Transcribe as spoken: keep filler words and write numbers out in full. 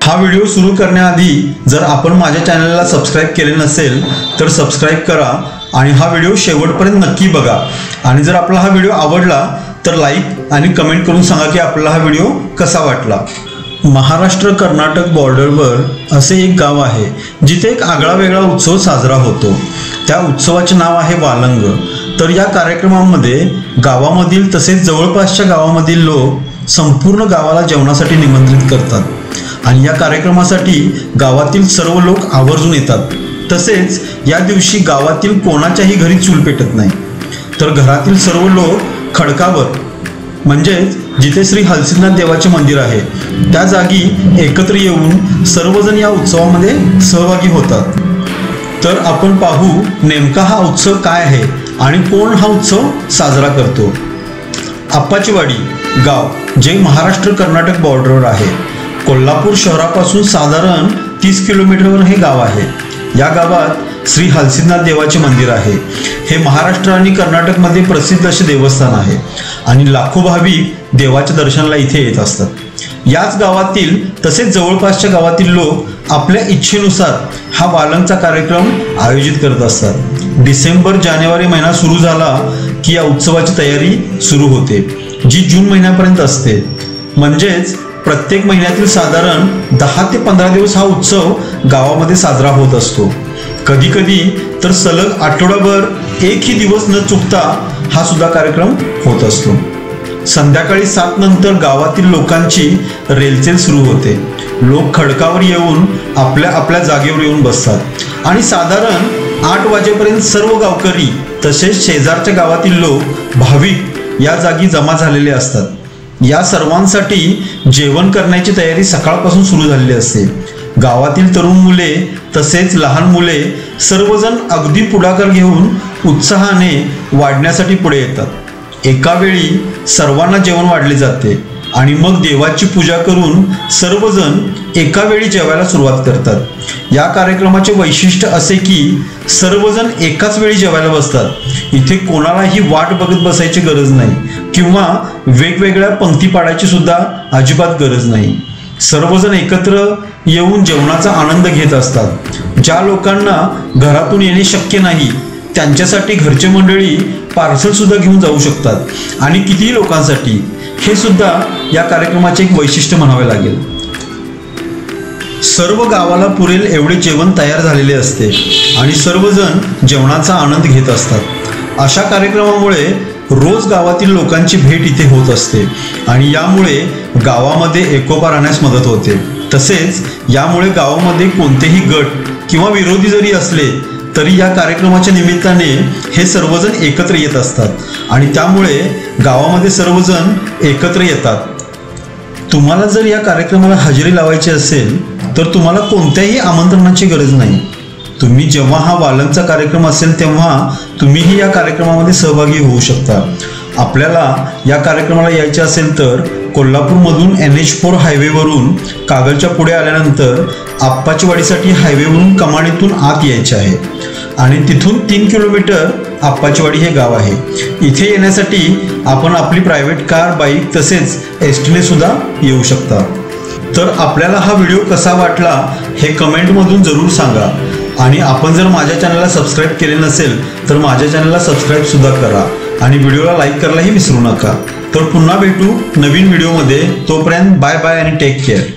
हा व्हिडिओ सुरू करण्याआधी जर आपण माझ्या चॅनलला सबस्क्राइब केले नसेल तर सबस्क्राइब करा आणि हा व्हिडिओ शेवटपर्यंत नक्की बघा। आणि जर आपला हा व्हिडिओ आवडला तर लाईक आणि कमेंट करून सांगा की आपल्याला हा व्हिडिओ कसा वाटला। महाराष्ट्र कर्नाटक बॉर्डरवर असे एक गाव आहे जिथे एक आगळा वेगळा उत्सव साजरा होतो। त्या उत्सवाचे नाव आहे वालंग। तर या कार्यक्रमामध्ये गावामधील तसेच जवळपासच्या गावामधील लोक संपूर्ण गावाला जेवणासाठी निमंत्रित करतात आणि या कार्यक्रमासाठी गावातील सर्व लोक आवर्जून येतात। तसेच या दिवशी गावातील कोणाच्याही घरी चूल पेटत नाही, तर घरातील सर्व लोक खडकावर म्हणजेच जिथे श्री हलसिद्धनाथ देवाचे मंदिर आहे त्या जागी एकत्र येऊन सर्वजण या उत्सवामध्ये सहभागी होतात। तर आपण पाहू नेमका हा उत्सव काय आहे आणि कोण हा उत्सव साजरा करतो। आप्पाचीवाडी गाव जे महाराष्ट्र कर्नाटक बॉर्डरवर आहे। कोल्हापूर शहरापासून साधारण तीस किलोमीटरवर हे गाव आहे। या गावात श्री हलसिद्धनाथ देवाचे मंदिर आहे। हे महाराष्ट्र आणि कर्नाटकमध्ये प्रसिद्ध असे देवस्थान आहे आणि लाखो भाविक देवाच्या दर्शनाला इथे येत असतात। याच गावातील तसेच जवळपासच्या गावातील लोक आपल्या इच्छेनुसार हा वालंगचा कार्यक्रम आयोजित करत असतात। डिसेंबर जानेवारी महिना सुरू झाला की या उत्सवाची तयारी सुरू होते, जी जून महिन्यापर्यंत असते। म्हणजेच प्रत्येक महिन्यातील साधारण दहा ते पंधरा दिवस हा उत्सव गावामध्ये साजरा होत असतो। कधी कधी तर सलग आठवडाभर एकही दिवस न चुकता हा सुद्धा कार्यक्रम होत असतो। संध्याकाळी सात नंतर गावातील लोकांची रेलचेल सुरू होते। लोक खडकावर येऊन आपल्या आपल्या जागेवर येऊन बसतात आणि साधारण आठ वाजेपर्यंत सर्व गावकरी तसेच शेजारच्या गावातील लोक भाविक या जागी जमा झालेले असतात। या सर्वांसाठी जेवण करण्याची तयारी सकाळपासून सुरू झालेली असते। गावातील तरुण मुले तसेच लहान मुले सर्वजण अगदी पुढाकार घेऊन उत्साहाने वाढण्यासाठी पुढे येतात। एका वेळी सर्वांना जेवण वाढले जाते आणि मग देवाची पूजा करून सर्वजण एका वेळी जेवायला सुरुवात करतात। या कार्यक्रमाचे वैशिष्ट्य असे की सर्वजण एकाच वेळी जेवायला बसतात। इथे कोणालाही वाट बघत बसायची गरज नाही किंवा वेगवेगळ्या पंक्ती पाडायची सुद्धा अजिबात गरज नाही। सर्वजण एकत्र येऊन जेवणाचा आनंद घेत असतात। ज्या लोकांना घरातून येणे शक्य नाही त्यांच्यासाठी घरचे मंडळी पार्सल सुद्धा घेऊन जाऊ शकतात आणि कितीही लोकांसाठी हे सुद्धा या कार्यक्रमाचे एक वैशिष्ट्य म्हणावे लागेल। सर्व गावाला पुरेल एवढे जेवण तयार झालेले असते आणि सर्वजण जेवणाचा आनंद घेत असतात। अशा कार्यक्रमामुळे रोज गावातील लोकांची भेट इथे होत असते आणि यामुळे गावामध्ये एकोपा राहण्यास मदत होते। तसेच यामुळे गावामध्ये कोणतेही गट किंवा विरोधी जरी असले तरी या कार्यक्रमाच्या निमित्ताने हे सर्वजण एकत्र येत असतात आणि त्यामुळे गावामध्ये सर्वजण एकत्र येतात। तुम्हाला जर या कार्यक्रमाला हजेरी लावायची असेल तर तुम्हाला कोणत्याही आमंत्रणाची गरज नाही। तुम्ही जेव्हा हा वालंगचा कार्यक्रम असेल तेव्हा तुम्हीही या कार्यक्रमामध्ये सहभागी होऊ शकता। आपल्याला या कार्यक्रमाला यायचे असेल तर कोल्हापूरमधून एन एच फोर हायवेवरून कागलच्या पुढे आल्यानंतर आप्पाचीवाडीसाठी हायवेवरून कमानीतून आत यायचे आहे आणि तिथून तीन किलोमीटर आप्पाचीवाडी हे गाव आहे। इथे येण्यासाठी आपण आपली प्रायव्हेट कार, बाईक तसेच एस टीने सुद्धा येऊ शकता। तर आपल्याला हा व्हिडिओ कसा वाटला हे कमेंटमधून जरूर सांगा आणि आपण जर माझ्या चॅनलला सबस्क्राइब केले नसेल तर माझ्या चॅनलला सबस्क्राइब सुद्धा करा आणि व्हिडिओला लाईक करायलाही विसरू नका। तर पुन्हा भेटू नवीन व्हिडिओमध्ये। तोपर्यंत बाय बाय आणि टेक केअर।